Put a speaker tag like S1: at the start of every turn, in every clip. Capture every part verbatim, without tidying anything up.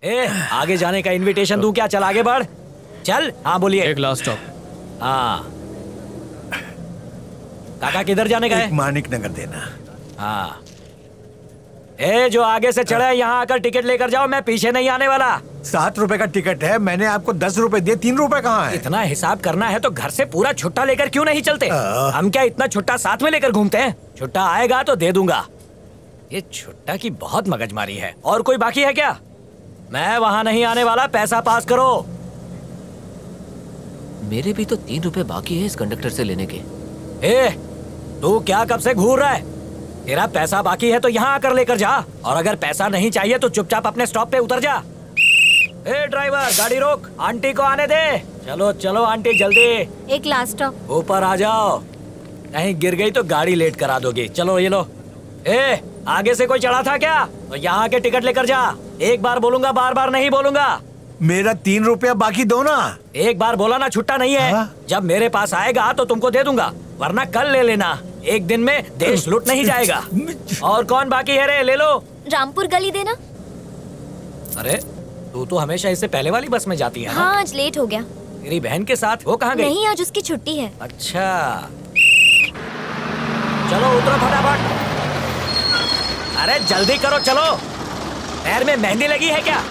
S1: ए, आगे जाने का इनविटेशन दूं क्या? चल आगे बढ़, चल। हाँ बोलिए।
S2: एक लास्ट स्टॉप।
S1: हाँ काका किधर जाने का है?
S3: मानिक नगर देना।
S1: हाँ ए, जो आगे से चढ़े यहाँ आकर टिकट लेकर जाओ, मैं पीछे नहीं आने वाला।
S3: सात रुपए का टिकट है, मैंने आपको दस रुपए दिए, तीन रुपए कहाँ है?
S1: इतना हिसाब करना है तो घर से पूरा छुट्टा लेकर क्यों नहीं चलते? हम क्या इतना छुट्टा साथ में लेकर घूमते हैं? छुट्टा आएगा तो दे दूंगा। ये छुट्टा की बहुत मगजमारी है। और कोई बाकी है क्या? मैं वहाँ नहीं आने वाला, पैसा पास करो।
S4: मेरे भी तो तीन रुपए बाकी है इस कंडक्टर से लेने के।
S1: ए, तू क्या कब से घूर रहा है? तेरा पैसा बाकी है तो यहाँ आकर लेकर जा, और अगर पैसा नहीं चाहिए तो चुपचाप अपने स्टॉप पे उतर जा। ए ड्राइवर, गाड़ी रोक, आंटी को आने दे। चलो चलो आंटी जल्दी।
S5: एक लास्ट स्टॉप।
S1: ऊपर आ जाओ, कहीं गिर गई तो गाड़ी लेट करा दोगी। चलो ये लो। ए, आगे से कोई चढ़ा था क्या? तो यहाँ के टिकट लेकर जा। एक बार बोलूंगा, बार बार नहीं बोलूंगा।
S3: मेरा तीन रुपया बाकी दो ना।
S1: एक बार बोला ना, छुट्टा नहीं है। हाँ? जब मेरे पास आएगा तो तुमको दे दूंगा, वरना कल ले लेना। एक दिन में देश लूट नहीं जाएगा। और कौन बाकी है रे? ले लो।
S5: रामपुर गली देना।
S1: अरे तू तो हमेशा इससे पहले वाली बस में जाती है।
S5: हाँ आज लेट हो गया।
S1: तेरी बहन के साथ? वो कहाँ गई?
S5: नहीं, आज उसकी छुट्टी है।
S1: अच्छा चलो उतरो फटाफट। अरे जल्दी करो, चलो। पैर में मेहंदी लगी है क्या?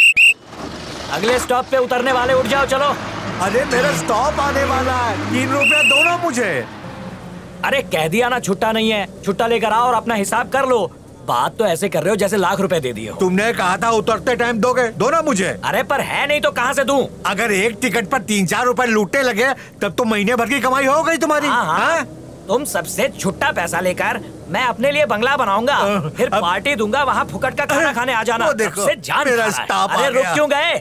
S1: अगले स्टॉप पे उतरने वाले, उठ जाओ, चलो।
S3: अरे मेरा स्टॉप आने वाला है, तीन रुपया दो ना मुझे।
S1: अरे कह दिया ना छुट्टा नहीं है। छुट्टा लेकर आओ और अपना हिसाब कर लो। बात तो ऐसे कर रहे हो जैसे लाख रुपए दे दिए हो।
S3: तुमने कहा था उतरते टाइम दोगे, दो ना मुझे।
S1: अरे पर है नहीं तो कहाँ से दूं?
S3: अगर एक टिकट पर तीन चार रुपए लूटने लगे तब तो महीने भर की कमाई हो गई तुम्हारी।
S1: हाँ, हाँ। हाँ? तुम सबसे छुट्टा पैसा लेकर मैं अपने लिए बंगला बनाऊंगा, फिर पार्टी दूंगा, वहाँ फुकट का खाना खाने आ जाना।
S3: देखो
S1: जान
S3: मेरा स्टाफ आ
S1: अरे रुक
S3: गया।
S1: क्यों गए?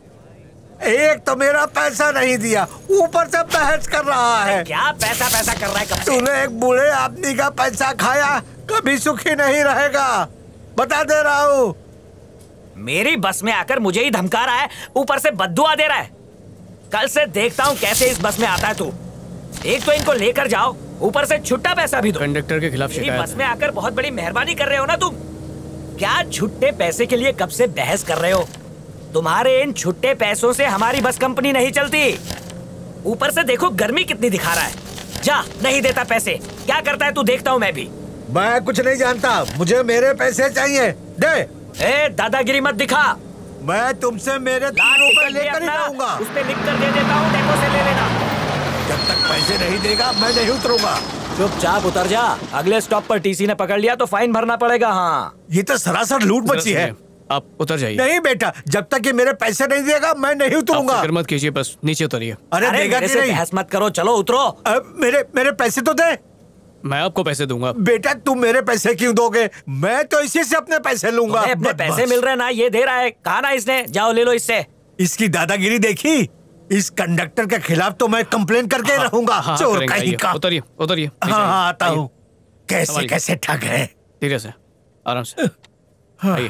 S3: एक तो मेरा पैसा नहीं दिया, ऊपर से बहस कर रहा है।
S1: क्या पैसा पैसा कर रहा है? कब से?
S3: तूने एक बूढ़े आदमी का पैसा खाया, कभी सुखी नहीं रहेगा, बता दे रहा हूँ।
S1: मेरी बस में आकर मुझे ही धमका रहा है, ऊपर से बद्दुआ दे रहा है। कल से देखता हूँ कैसे इस बस में आता है तू। एक तो इनको लेकर जाओ, ऊपर से छुट्टा पैसा भी दो।
S2: कंडक्टर के खिलाफ शिकायत।
S1: बस में आकर बहुत बड़ी मेहरबानी कर रहे हो ना तुम। क्या छुट्टे पैसे के लिए कब से बहस कर रहे हो? तुम्हारे इन छुट्टे पैसों से हमारी बस कंपनी नहीं चलती। ऊपर से देखो गर्मी कितनी दिखा रहा है। जा, नहीं देता पैसे। क्या करता है तू? देखता हूँ मैं भी।
S3: मैं कुछ नहीं जानता, मुझे मेरे पैसे चाहिए, दे।
S1: ए, दादागिरी मत दिखा।
S3: मैं तुमसे मेरे तीन रुपए लेकर ही जाऊंगा।
S1: उस पे लिख कर दे देता हूँ, डेपो से ले लेना।
S3: जब तक पैसे नहीं देगा मैं नहीं उतरूंगा।
S1: चुपचाप उतर जा। अगले स्टॉप पर टीसी ने पकड़ लिया तो फाइन भरना पड़ेगा। हाँ,
S3: ये तो सरासर लूट मची है।
S2: आप उतर जाइए।
S3: नहीं बेटा, जब तक ये मेरे पैसे नहीं देगा मैं नहीं उतरूंगा।
S2: फिक्र मत कीजिए, बस नीचे उतरिए।
S3: अरे, अरे देगा कि नहीं?
S1: बहस मत करो, चलो उतरो।
S3: अब मेरे मेरे पैसे तो दे।
S2: मैं आपको पैसे दूंगा।
S3: बेटा तुम मेरे पैसे क्यों दोगे? मैं तो इसी से अपने पैसे लूंगा।
S1: अपने पैसे मिल रहे ना, ये दे रहा है। कहा ना इसने, जाओ ले लो इससे।
S3: इसकी दादागिरी देखी? इस कंडक्टर के खिलाफ तो मैं कंप्लेन करके
S2: हाँ,
S3: रहूंगा।
S2: हाँ,
S3: चोर कहीं का।
S2: उतरिए उतरिए।
S3: हाँ हाँ आता हूँ। कैसे कैसे ठग है।
S2: धीरे से, आराम से। आइए।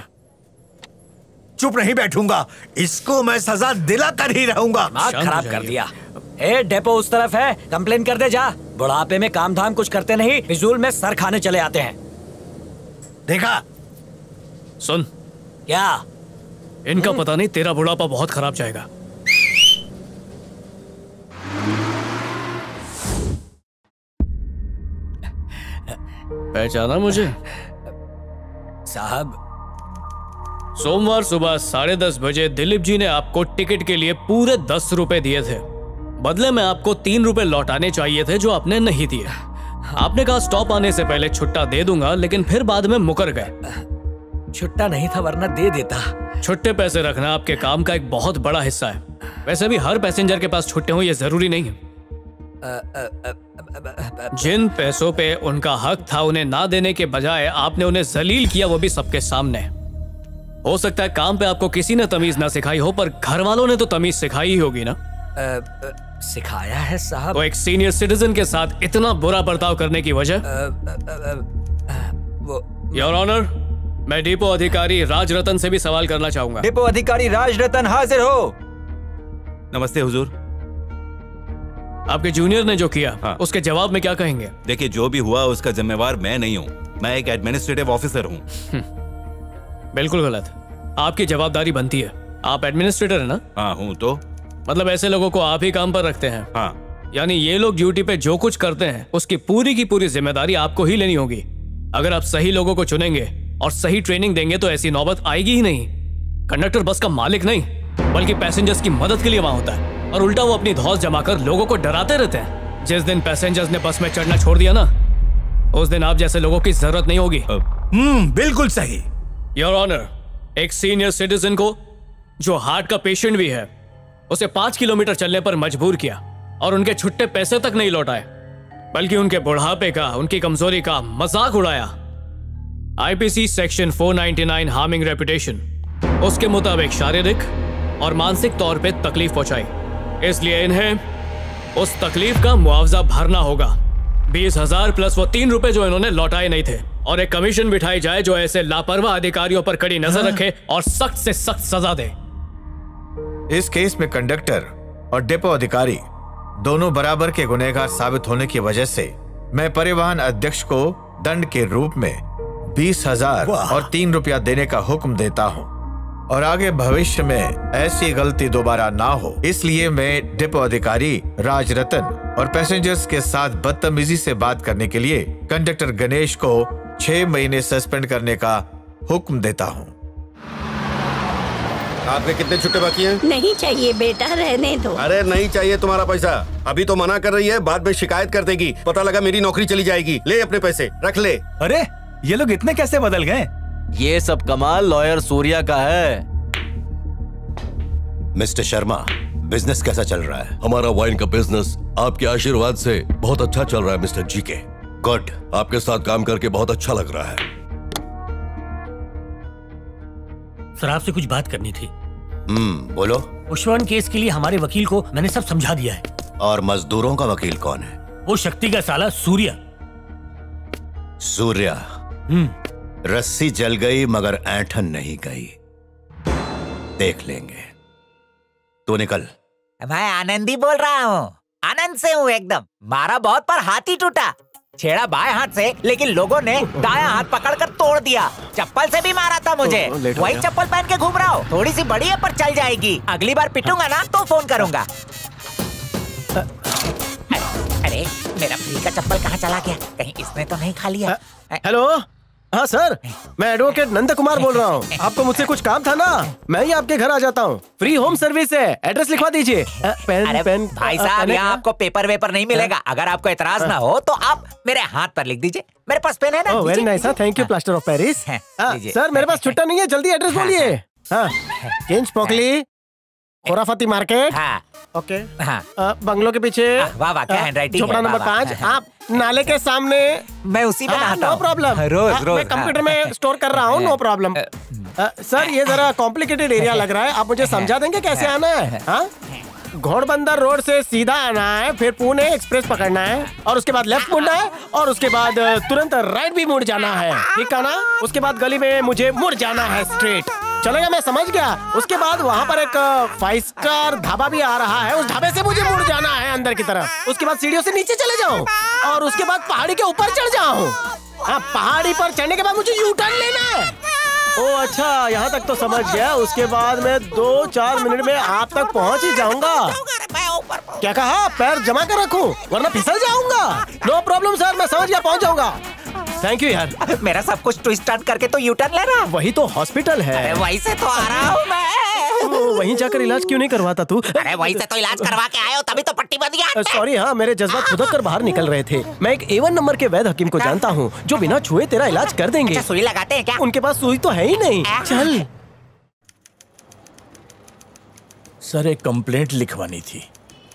S3: चुप नहीं बैठूंगा, इसको मैं सजा दिला कर ही रहूंगा।
S1: खराब कर दिया। ए, डेपो उस तरफ है, कंप्लेन कर दे जा। बुढ़ापे में काम धाम कुछ करते नहीं, फिजूल में सर खाने चले आते हैं।
S3: देखा?
S2: सुन।
S1: क्या?
S2: इनका पता नहीं, तेरा बुढ़ापा बहुत खराब जाएगा। पहचाना मुझे?
S1: साहब,
S2: सोमवार सुबह साढ़े दस बजे दिलीप जी ने आपको टिकट के लिए पूरे दस रुपए दिए थे। बदले में आपको तीन रुपए लौटाने चाहिए थे जो आपने नहीं दिए। आपने कहा स्टॉप आने से पहले छुट्टा दे दूंगा, लेकिन फिर बाद में मुकर गए।
S1: छुट्टा नहीं था वरना दे देता।
S2: छुट्टे पैसे रखना आपके काम का एक बहुत बड़ा हिस्सा है। वैसे भी हर पैसेंजर के पास छुट्टे हो ये जरूरी नहीं है। जिन पैसों पे उनका हक था उन्हें ना देने के बजाय आपने उन्हें जलील किया, वो भी सबके सामने। हो सकता है काम पे आपको किसी ने तमीज ना सिखाई हो, पर घर वालों ने तो तमीज सिखाई ही होगी ना।
S1: आ, आ, सिखाया है साहब।
S2: वो एक सीनियर सिटीजन के साथ इतना बुरा बर्ताव करने की वजह? योर ऑनर, मैं डिपो अधिकारी राजरतन से भी सवाल करना चाहूंगा।
S6: डिपो अधिकारी राजरतन हाजिर हो।
S7: नमस्ते हुजूर।
S2: आपके जूनियर ने जो किया, हाँ। उसके जवाब में क्या कहेंगे?
S7: देखिए, जो भी हुआ उसका जिम्मेवार मैं नहीं हूँ, मैं एक एडमिनिस्ट्रेटिव ऑफिसर हूँ।
S2: बिल्कुल गलत। आपकी जवाबदारी बनती है। आप एडमिनिस्ट्रेटर है ना?
S7: हाँ हूँ। तो
S2: मतलब ऐसे लोगों को आप ही काम पर रखते हैं?
S7: हाँ।
S2: यानी ये लोग ड्यूटी पे जो कुछ करते हैं उसकी पूरी की पूरी जिम्मेदारी आपको ही लेनी होगी। अगर आप सही लोगों को चुनेंगे और सही ट्रेनिंग देंगे तो ऐसी नौबत आएगी ही नहीं। कंडक्टर बस का मालिक नहीं बल्कि पैसेंजर्स की मदद के लिए वहां होता है, और उल्टा वो अपनी धौंस जमाकर लोगों को डराते रहते हैं। जिस दिन पैसेंजर्स ने बस में चढ़ना छोड़ दिया ना, उस दिन आप जैसे लोगों की जरूरत नहीं होगी।
S3: हम्म, बिल्कुल सही।
S2: योर ऑनर, एक सीनियर सिटीजन को जो हार्ट का पेशेंट भी है, उसे पांच किलोमीटर चलने पर मजबूर किया और उनके छुट्टे पैसे तक नहीं लौटाए, बल्कि उनके बुढ़ापे का, उनकी कमजोरी का मजाक उड़ाया। आईपीसी सेक्शन चार सौ निन्यानवे हार्मिंग रेपुटेशन, उसके मुताबिक शारीरिक और मानसिक तौर पे तकलीफ पहुंचाई, इसलिए इन्हें उस तकलीफ का मुआवजा भरना होगा। बीस हजार प्लस वो तीन रुपए जो इन्होंने लौटाए नहीं थे, और एक कमीशन बिठाई जाए जो ऐसे लापरवाह अधिकारियों पर कड़ी नजर रखे और सख्त से सख्त सजा दे।
S3: इस केस में कंडक्टर और डिपो अधिकारी दोनों बराबर के गुनहगार साबित होने की वजह से मैं परिवहन अध्यक्ष को दंड के रूप में बीस हजार और तीन रुपया देने का हुक्म देता हूँ, और आगे भविष्य में ऐसी गलती दोबारा ना हो इसलिए मैं डिपो अधिकारी राजरतन और पैसेंजर्स के साथ बदतमीजी से बात करने के लिए कंडक्टर गणेश को छह महीने सस्पेंड करने का हुक्म देता हूँ।
S8: आपके कितने छुट्टे बाकी हैं?
S9: नहीं चाहिए बेटा, रहने दो।
S8: अरे नहीं चाहिए तुम्हारा पैसा। अभी तो मना कर रही है, बाद में शिकायत कर देगी, पता लगा मेरी नौकरी चली जाएगी। ले अपने पैसे रख ले।
S10: अरे ये लोग इतने कैसे बदल गए?
S11: ये सब कमाल लॉयर सूर्या का है।
S12: मिस्टर शर्मा, बिजनेस कैसा चल रहा है?
S13: हमारा वाइन का बिजनेस आपके आशीर्वाद से बहुत अच्छा चल रहा है मिस्टर जी के।
S12: गुड।
S13: आपके साथ काम करके बहुत अच्छा लग रहा है।
S14: सर आपसे कुछ बात करनी थी।
S12: हम्म, बोलो।
S14: पुष्पवन केस के लिए हमारे वकील को मैंने सब समझा दिया है।
S12: और मजदूरों का वकील कौन है?
S14: वो शक्ति का साला सूर्या।
S12: सूर्या।
S14: हम्म।
S12: रस्सी जल गई मगर ऐंठन नहीं गई, देख लेंगे। तू निकल।
S1: मैं आनंदी बोल रहा हूँ, आनंद से हूँ एकदम। मारा बहुत पर हाथ ही टूटा। छेड़ा बाएं हाथ से, लेकिन लोगों ने दायां हाथ पकड़कर तोड़ दिया। चप्पल से भी मारा था मुझे, वही चप्पल पहन के घूम रहा हूँ। थोड़ी सी बड़ी है पर चल जाएगी। अगली बार पिटूंगा ना तो फोन करूंगा। अरे मेरा फ्री का चप्पल कहाँ चला गया? कहीं इसने तो नहीं खा लिया?
S15: हेलो, हाँ सर, मैं एडवोकेट नंद कुमार बोल रहा हूँ। आपको मुझसे कुछ काम था ना? मैं ही आपके घर आ जाता हूँ। फ्री होम सर्विस है, एड्रेस लिखवा दीजिए। पेन
S1: अरे
S15: पेन
S1: भाई साहब, यहाँ आपको पेपर वेपर नहीं मिलेगा। अगर आपको एतराज ना हो तो आप मेरे हाथ पर लिख दीजिए। मेरे पास पेन है ना?
S15: Very nice, thank you plaster of Paris. Sir मेरे पास छुट्टा नहीं है, जल्दी एड्रेस बोलिए। हाँ, किंग्स पोकली, खोराफती मार्केट।
S1: हाँ।
S15: ओके। हाँ। बंगलों के पीछे।
S1: वाह वाह, क्या हैंडराइटिंग है।
S15: झोपड़ा नंबर पाँच। आप नाले के सामने।
S1: मैं उसी में नहाता हूँ।
S15: नो प्रॉब्लम,
S1: रोज रोज
S15: मैं कंप्यूटर में स्टोर कर रहा हूँ। No problem. सर ये जरा कॉम्प्लिकेटेड एरिया लग रहा है, आप मुझे समझा देंगे कैसे आना है? हाँ, घोड़बंदर रोड से सीधा आना है, फिर पुणे एक्सप्रेस पकड़ना है, और उसके बाद लेफ्ट मुड़ना है, और उसके बाद तुरंत राइट भी मुड़ जाना है, ठीक है ना? उसके बाद गली में मुझे मुड़ जाना है स्ट्रेट। चलेगा, मैं समझ गया। उसके बाद वहाँ पर एक फाइव स्टार ढाबा भी आ रहा है, उस ढाबे से मुझे मुड़ जाना है अंदर की तरफ। उसके बाद सीढ़ियों से नीचे चले जाऊँ, और उसके बाद पहाड़ी के ऊपर चढ़ जाऊँ। हाँ, पहाड़ी पर चढ़ने के बाद मुझे यू टर्न लेना है। ओ अच्छा, यहाँ तक तो समझ गया। उसके बाद मैं दो चार मिनट में आप तक पहुँच ही जाऊंगा। क्या कहा? पैर जमा कर रखूं वरना फिसल जाऊंगा। नो प्रॉब्लम सर, मैं समझ गया, पहुँच जाऊंगा। थैंक यू यार।
S1: मेरा सब कुछ ट्विस्ट टर्न करके तो यू टर्न ले रहा।
S15: वही तो हॉस्पिटल है।
S1: वहीं से तो आ रहा हूँ मैं।
S15: वहीं जाकर इलाज क्यों नहीं करवाता तू?
S1: अरे वहीं से तो इलाज करवा के आए हो, तभी तो पट्टी बंद गया।
S15: सॉरी, हाँ मेरे जज्बात खुदक कर बाहर निकल रहे थे। मैं एक एवन नंबर के वैद्य हकीम को जानता हूँ जो बिना छुए तेरा इलाज कर देंगे।
S1: सुई लगाते हैं क्या?
S15: उनके पास सुई तो है ही नहीं। चल।
S10: सर एक कंप्लेंट लिखवानी थी।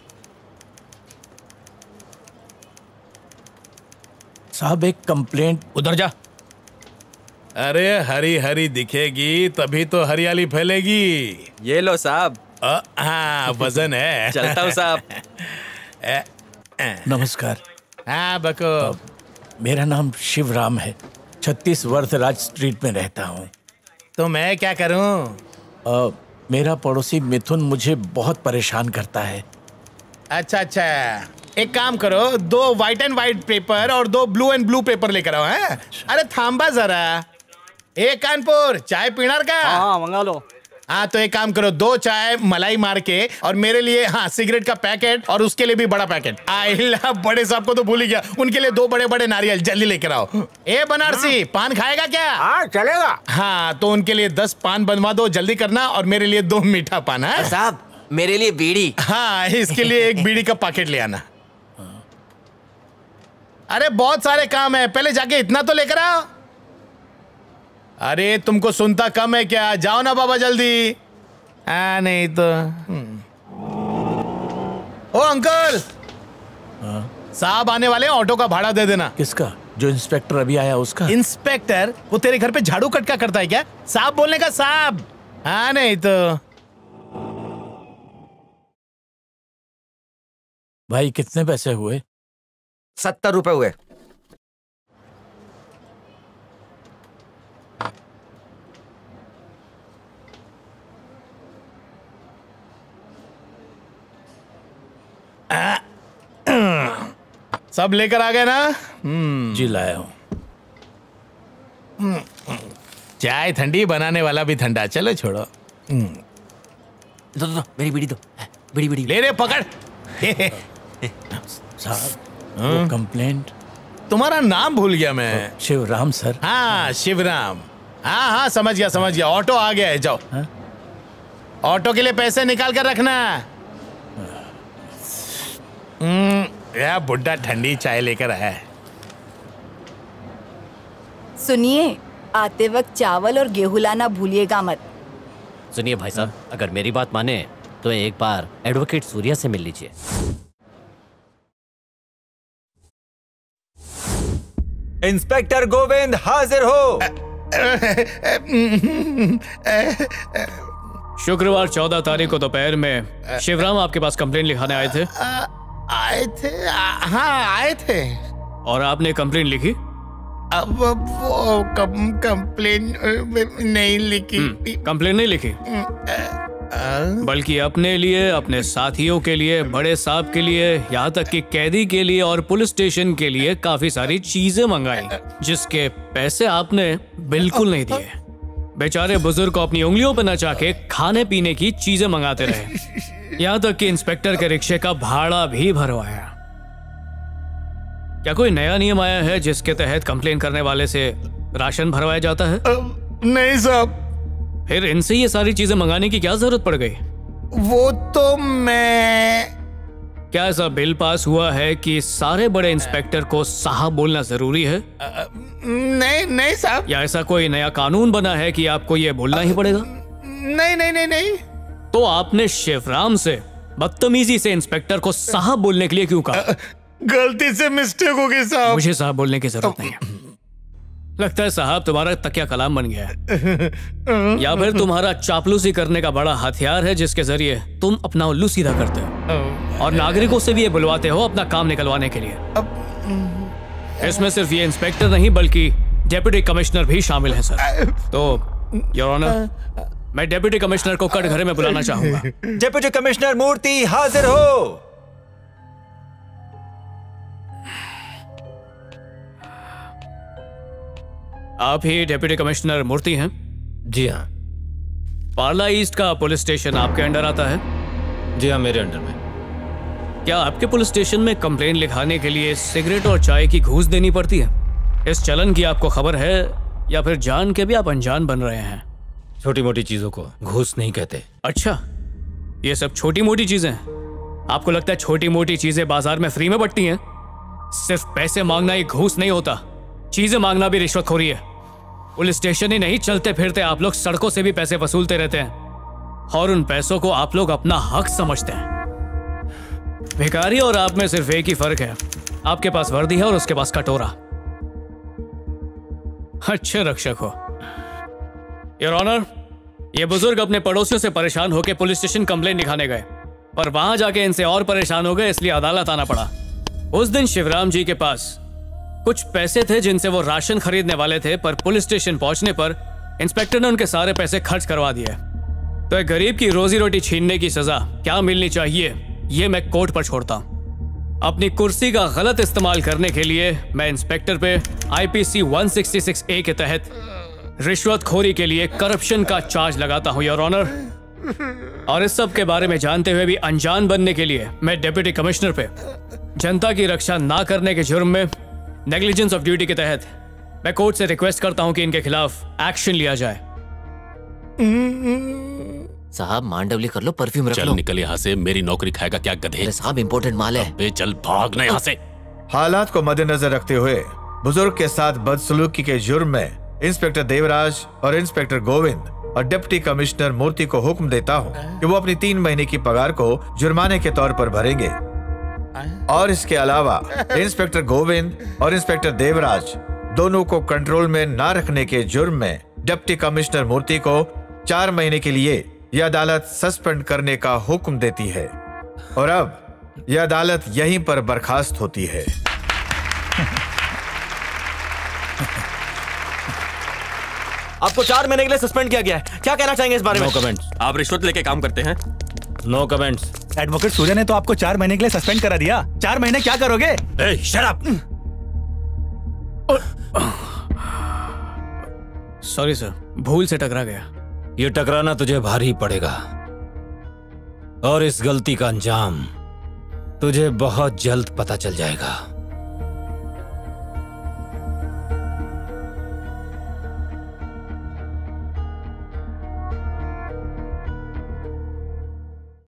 S10: साहब एक कंप्लेंट।
S16: उधर जा। अरे हरी हरी दिखेगी तभी तो हरियाली फैलेगी।
S6: ये लो साहब।
S16: हाँ, वजन है।
S6: चलता हूँ साहब।
S10: नमस्कार।
S16: हाँ बको।
S10: मेरा नाम शिवराम है, छत्तीस वरदराज स्ट्रीट में रहता हूँ।
S16: तो मैं क्या करूँ?
S10: मेरा पड़ोसी मिथुन मुझे बहुत परेशान करता है।
S16: अच्छा अच्छा, एक काम करो, दो व्हाइट एंड व्हाइट पेपर और दो ब्लू एंड ब्लू पेपर लेकर आओ। हैं? अरे थांबा जरा, ए कानपुर, चाय पीणार का?
S17: हाँ मंगा लो।
S16: हाँ तो एक काम करो, दो चाय मलाई मार के और मेरे लिए हाँ सिगरेट का पैकेट और उसके लिए भी बड़ा पैकेट। आइला बड़े साहब को तो भूल ही गया, उनके लिए दो बड़े बड़े नारियल जल्दी लेकर आओ। ए बनारसी, पान खाएगा क्या?
S15: हाँ चलेगा।
S16: हाँ तो उनके लिए दस पान बनवा दो, जल्दी करना, और मेरे लिए दो मीठा पान। है
S11: साहब मेरे लिए बीड़ी।
S16: हाँ इसके लिए एक बीड़ी का पैकेट ले आना। अरे बहुत सारे काम है, पहले जाके इतना तो लेकर आओ। अरे तुमको सुनता कम है क्या? जाओ ना बाबा जल्दी। आ, नहीं तो ओ अंकल, साहब आने वाले, ऑटो का भाड़ा दे देना।
S10: किसका? जो इंस्पेक्टर अभी आया उसका?
S16: इंस्पेक्टर? वो तेरे घर पे झाड़ू कटका करता है क्या? साहब बोलने का साहब। हाँ नहीं तो।
S10: भाई कितने पैसे हुए?
S6: सत्तर रुपए हुए।
S16: सब लेकर आ गए ना?
S10: जी लाया हूं।
S16: चाय ठंडी, बनाने वाला भी ठंडा। चलो छोड़ो।
S11: दो दो, दो मेरी बीड़ी दो, बीड़ी बीड़ी
S16: ले रे पकड़।
S10: साहब कंप्लेंट।
S16: तुम्हारा नाम भूल गया मैं।
S10: शिवराम सर।
S16: हाँ शिवराम, हाँ हाँ समझ गया समझ गया। ऑटो आ गया है, जाओ। हा? ऑटो के लिए पैसे निकाल कर रखना। हम्म, या बुड्ढा ठंडी चाय लेकर आया है।
S9: सुनिए, आते वक्त चावल और गेहूं लाना भूलिएगा मत।
S4: सुनिए भाई साहब, अगर मेरी बात माने तो एक बार एडवोकेट सूर्या से मिल लीजिए।
S6: इंस्पेक्टर गोविंद हाजिर हो।
S2: शुक्रवार चौदह तारीख को दोपहर में शिवराम आपके पास कंप्लेन लिखाने आए थे।
S16: आए थे? हाँ आए थे।
S2: और आपने कंप्लेन लिखी?
S16: अब वो कंप्लेन नहीं लिखी।
S2: कंप्लेन नहीं लिखी, बल्कि अपने लिए, अपने साथियों के लिए, बड़े साहब के लिए, यहाँ तक कि कैदी के लिए और पुलिस स्टेशन के लिए काफी सारी चीजें मंगाई, जिसके पैसे आपने बिल्कुल नहीं दिए। बेचारे बुजुर्ग को अपनी उंगलियों पर नचा के खाने पीने की चीजें मंगाते रहे, यहाँ तक कि इंस्पेक्टर के रिक्शे का भाड़ा भी भरवाया। क्या कोई नया नियम आया है जिसके तहत कंप्लेन करने वाले से राशन भरवाया जाता है?
S16: नहीं साहब।
S2: फिर इनसे ये सारी चीजें मंगाने की क्या जरूरत पड़ गई?
S16: वो तो मैं...
S2: क्या ऐसा बिल पास हुआ है कि सारे बड़े इंस्पेक्टर को साहब बोलना जरूरी है?
S16: नहीं नहीं साहब।
S2: या ऐसा कोई नया कानून बना है कि आपको ये बोलना ही पड़ेगा?
S16: नहीं नहीं नहीं नहीं।
S2: तो आपने शिवराम से बदतमीजी से इंस्पेक्टर को साहब बोलने के लिए क्यों कहा?
S16: गलती से मिस्टेक हो गई साहब।
S2: मुझे साहब बोलने की जरूरत नहीं है। लगता है साहब तुम्हारा तकिया कलाम बन गया है, या फिर तुम्हारा चापलूसी करने का बड़ा हथियार है जिसके जरिए तुम अपना उल्लू सीधा करते हो और नागरिकों से भी ये बुलवाते हो अपना काम निकलवाने के लिए। इसमें सिर्फ ये इंस्पेक्टर नहीं बल्कि डेप्यूटी कमिश्नर भी शामिल है सर। तो योर ऑनर, मैं डेप्यूटी कमिश्नर को कटघरे में बुलाना चाहूंगा।
S6: डेप्यूटी कमिश्नर मूर्ति हाजिर हो।
S2: आप ही डेप्यूटी कमिश्नर मूर्ति हैं?
S4: जी हाँ।
S2: पार्ला ईस्ट का पुलिस स्टेशन आपके अंडर आता है?
S4: जी हाँ, मेरे अंडर में।
S2: क्या आपके पुलिस स्टेशन में कंप्लेन लिखाने के लिए सिगरेट और चाय की घूस देनी पड़ती है? इस चलन की आपको खबर है या फिर जान के भी आप अनजान बन रहे हैं?
S4: छोटी मोटी चीजों को घूस नहीं कहते।
S2: अच्छा, ये सब छोटी मोटी चीजें हैं? आपको लगता है छोटी मोटी चीजें बाजार में फ्री में बंटती हैं? सिर्फ पैसे मांगना ही घूस नहीं होता, चीजें मांगना भी रिश्वतखोरी है। पुलिस स्टेशन ही नहीं, चलते फिरते आप लोग सड़कों से भी पैसे वसूलते रहते हैं और उन पैसों को आप लोग अपना हक समझते हैं। भिखारी और आप में सिर्फ एक ही फर्क है, आपके पास वर्दी है और उसके पास कटोरा। अच्छे रक्षक हो। योर ऑनर, ये बुजुर्ग अपने पड़ोसियों से परेशान होकर पुलिस स्टेशन कंप्लेन लिखाने गए, पर वहां जाके इनसे और परेशान हो गए, इसलिए अदालत आना पड़ा। उस दिन शिवराम जी के पास कुछ पैसे थे जिनसे वो राशन खरीदने वाले थे, पर पुलिस स्टेशन पहुंचने पर इंस्पेक्टर ने उनके सारे पैसे खर्च करवा दिए। तो एक गरीब की रोजी रोटी छीनने की सजा क्या मिलनी चाहिए, ये मैं कोर्ट पर छोड़ता हूं। अपनी कुर्सी का गलत इस्तेमाल करने के लिए मैं इंस्पेक्टर पे आईपीसी एक सौ छियासठ ए के तहत रिश्वतखोरी के लिए करप्शन का चार्ज लगाता हूं योर ऑनर। और इस सब के बारे में जानते हुए भी अनजान बनने के लिए मैं डिप्टी कमिश्नर पे जनता की रक्षा ना करने के जुर्म में नेग्लिजेंस ऑफ ड्यूटी के तहत मैं कोर्ट से रिक्वेस्ट करता हूं कि इनके खिलाफ एक्शन लिया जाए।
S11: साहब मांडवली कर लो, परफ्यूम रख
S17: चल
S11: लो।
S17: निकल यहाँ से, मेरी नौकरी खाएगा क्या गधे।
S11: साहब इम्पोर्टेंट माल है।
S17: बे चल भाग ना यहाँ से।
S3: हालात को मद्देनजर रखते हुए बुजुर्ग के साथ बदसलूकी के जुर्म में इंस्पेक्टर देवराज और इंस्पेक्टर गोविंद और डिप्टी कमिश्नर मूर्ति को हुक्म देता हूँ कि वो अपनी तीन महीने की पगार को जुर्माने के तौर पर भरेंगे। और इसके अलावा इंस्पेक्टर गोविंद और इंस्पेक्टर देवराज दोनों को कंट्रोल में ना रखने के जुर्म में डिप्टी कमिश्नर मूर्ति को चार महीने के लिए यह अदालत सस्पेंड करने का हुक्म देती है। और अब यह अदालत यहीं पर बर्खास्त होती है।
S11: आपको चार महीने के लिए सस्पेंड किया गया है। क्या कहना चाहेंगे इस बारे में?
S17: No comments. आप रिश्वत लेके काम करते हैं?
S2: No comments.
S18: एडवोकेट सूर्या ने तो आपको चार महीने के लिए सस्पेंड करा दिया। चार महीने क्या करोगे?
S17: ए, शट अप।
S2: सॉरी सर, भूल से टकरा गया।
S19: ये टकराना तुझे भारी पड़ेगा और इस गलती का अंजाम तुझे बहुत जल्द पता चल जाएगा।